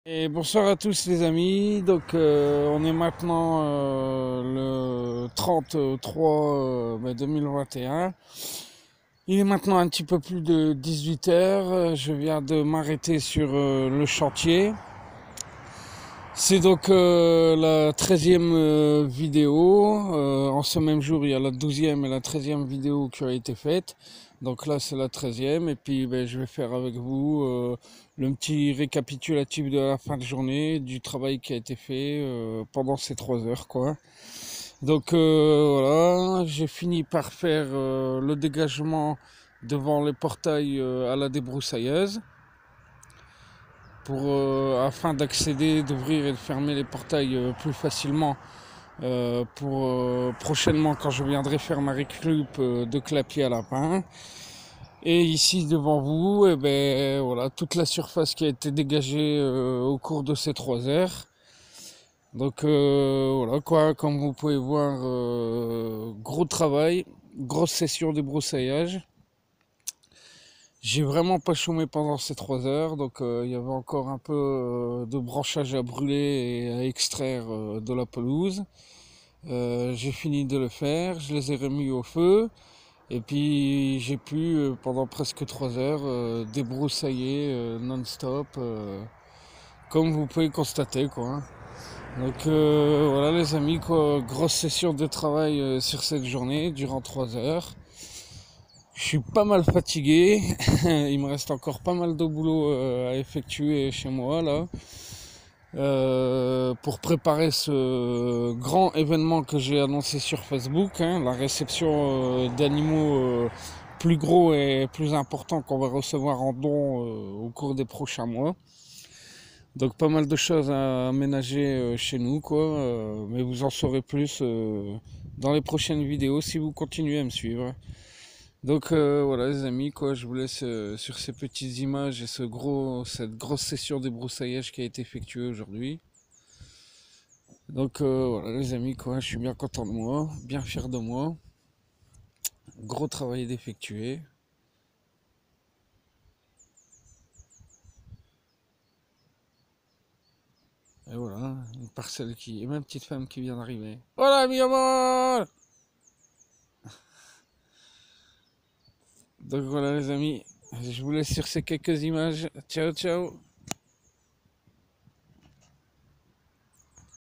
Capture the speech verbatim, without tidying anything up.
Et bonsoir à tous les amis, donc euh, on est maintenant euh, le trente-trois euh, mai deux mille vingt et un. Il est maintenant un petit peu plus de dix-huit heures, je viens de m'arrêter sur euh, le chantier. C'est donc euh, la treizième euh, vidéo, euh, en ce même jour il y a la douzième et la treizième vidéo qui a été faite. Donc là c'est la treizième et puis ben, je vais faire avec vous euh, le petit récapitulatif de la fin de journée, du travail qui a été fait euh, pendant ces trois heures quoi. Donc euh, voilà, j'ai fini par faire euh, le dégagement devant les portails euh, à la débroussailleuse pour euh, afin d'accéder, d'ouvrir et de fermer les portails euh, plus facilement euh, pour euh, prochainement quand je viendrai faire ma récup euh, de clapier à lapin. Et ici devant vous, eh ben, voilà, toute la surface qui a été dégagée euh, au cours de ces trois heures. Donc euh, voilà quoi, comme vous pouvez voir, euh, gros travail, grosse session de broussaillage. J'ai vraiment pas chômé pendant ces trois heures, donc euh, il y avait encore un peu euh, de branchage à brûler et à extraire euh, de la pelouse. Euh, j'ai fini de le faire, je les ai remis au feu, et puis j'ai pu euh, pendant presque trois heures euh, débroussailler euh, non-stop, euh, comme vous pouvez constater quoi, hein. Donc euh, voilà les amis quoi, grosse session de travail euh, sur cette journée durant trois heures. Je suis pas mal fatigué, il me reste encore pas mal de boulot euh, à effectuer chez moi là, euh, pour préparer ce grand événement que j'ai annoncé sur Facebook, hein, la réception euh, d'animaux euh, plus gros et plus importants qu'on va recevoir en don euh, au cours des prochains mois. Donc pas mal de choses à aménager euh, chez nous quoi, euh, mais vous en saurez plus euh, dans les prochaines vidéos si vous continuez à me suivre. Donc euh, voilà les amis quoi, je vous laisse euh, sur ces petites images et ce gros, cette grosse session de broussaillage qui a été effectuée aujourd'hui. Donc euh, voilà les amis quoi, je suis bien content de moi, bien fier de moi. Gros travail d'effectuer. Et voilà, une parcelle qui... et ma petite femme qui vient d'arriver. Voilà mi amor. Donc voilà les amis, je vous laisse sur ces quelques images. Ciao ciao.